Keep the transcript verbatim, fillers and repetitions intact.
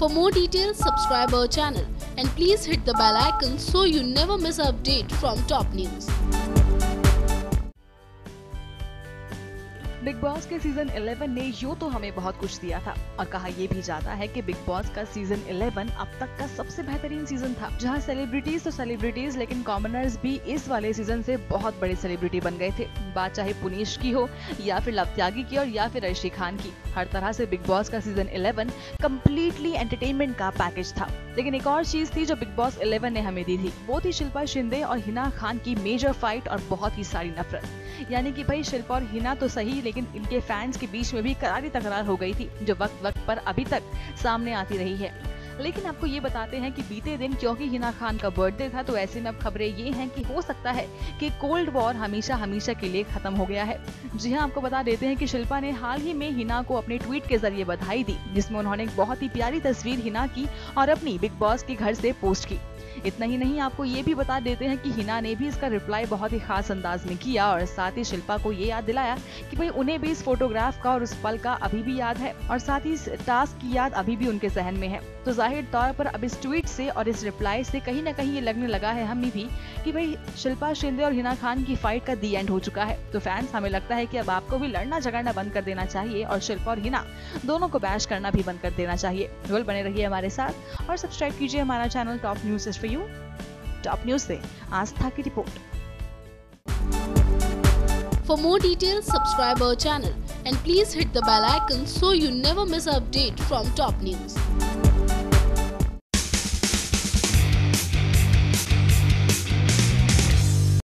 For more details, subscribe our channel and please hit the bell icon so you never miss an update from top news. Bigg Boss के season ग्यारह ने यूं तो हमें बहुत कुछ दिया था और कहा यह भी जाता है कि बिग बॉस का सीजन ग्यारह अब तक का सबसे बेहतरीन सीजन था, जहां सेलिब्रिटीज तो सेलिब्रिटीज लेकिन कॉमनर्स भी इस वाले सीजन से बहुत बड़े सेलिब्रिटी बन गए थे। बात चाहे पुनीश की हो या फिर लव त्यागी की और या फिर अर्शी खान की, हर तरह से बिग बॉस का सीजन ग्यारह कम्प्लीटली एंटरटेनमेंट का पैकेज था। लेकिन एक और चीज थी जो बिग बॉस ग्यारह ने हमें दी थी, वो थी शिल्पा शिंदे और हिना खान की मेजर फाइट और बहुत ही सारी नफरत। यानी कि भाई शिल्पा और हिना तो सही, लेकिन इनके फैंस के बीच में भी करारी तकरार हो गई थी जो वक्त वक्त पर अभी तक सामने आती रही है। लेकिन आपको ये बताते हैं कि बीते दिन क्योंकि हिना खान का बर्थडे था, तो ऐसे में अब खबरें ये हैं कि हो सकता है कि कोल्ड वॉर हमेशा हमेशा के लिए खत्म हो गया है। जी हां, आपको बता देते हैं कि शिल्पा ने हाल ही में हिना को अपने ट्वीट के जरिए बधाई दी, जिसमें उन्होंने एक बहुत ही प्यारी तस्वीर हिना की और अपनी बिग बॉस के घर से पोस्ट की। इतना ही नहीं, आपको ये भी बता देते हैं कि हिना ने भी इसका रिप्लाई बहुत ही खास अंदाज में किया और साथ ही शिल्पा को ये याद दिलाया कि भाई उन्हें भी इस फोटोग्राफ का और उस पल का अभी भी याद है और साथ ही इस टास्क की याद अभी भी उनके जहन में है। तो जाहिर तौर पर अब इस ट्वीट से और इस रिप्लाई से कहीं ना कहीं ये लगने लगा है हमें भी कि भाई शिल्पा शिंदे और हिना खान की फाइट का दी एंड हो चुका है। तो फैंस, हमें लगता है कि अब आपको भी लड़ना झगड़ना बंद कर देना चाहिए और शिल्पा और हिना दोनों को बैश करना भी बंद कर देना चाहिए। रोल बने रहिए हमारे साथ और सब्सक्राइब कीजिए हमारा channel top news for you. Top news से आस्था की रिपोर्ट। For more details, subscribe our channel and please hit the bell icon so you never miss an update from top news.